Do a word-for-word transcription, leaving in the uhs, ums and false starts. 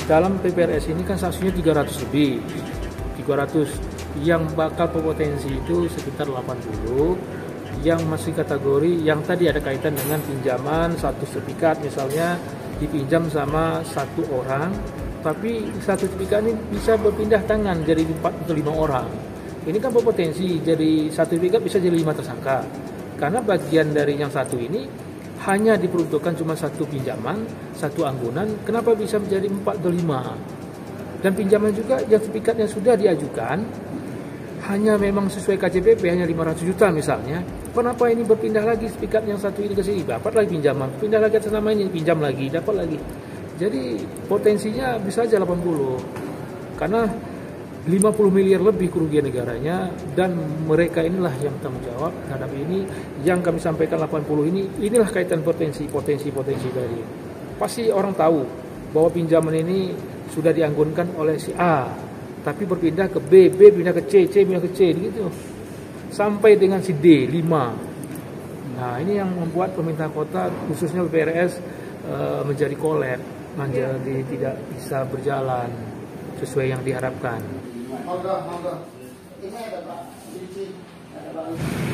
dalam P P R S ini kan sanksinya tiga ratus lebih, tiga ratus. Yang bakal berpotensi itu sekitar delapan puluh, yang masih kategori yang tadi ada kaitan dengan pinjaman satu sertifikat misalnya dipinjam sama satu orang, tapi satu sertifikat ini bisa berpindah tangan jadi empat atau lima orang. Ini kan berpotensi jadi satu sertifikat bisa jadi lima tersangka, karena bagian dari yang satu ini hanya diperuntukkan cuma satu pinjaman, satu anggunan, kenapa bisa menjadi empat atau lima? Dan pinjaman juga yang sertifikat yang sudah diajukan hanya memang sesuai K J P P hanya lima ratus juta misalnya, kenapa ini berpindah lagi sertifikat yang satu ini ke sini, dapat lagi pinjaman, pindah lagi atas nama ini, pinjam lagi, dapat lagi. Jadi potensinya bisa aja delapan puluh, karena lima puluh miliar lebih kerugian negaranya, dan mereka inilah yang tanggung jawab terhadap ini. Yang kami sampaikan delapan puluh ini, inilah kaitan potensi, potensi, potensi dari. Pasti orang tahu bahwa pinjaman ini sudah dianggunkan oleh si A, tapi berpindah ke B, B pindah ke C, C pindah ke C, gitu. Sampai dengan si D, lima. Nah, ini yang membuat pemerintah kota, khususnya P P R S, e, menjadi kolap, menjadi tidak bisa berjalan sesuai yang diharapkan.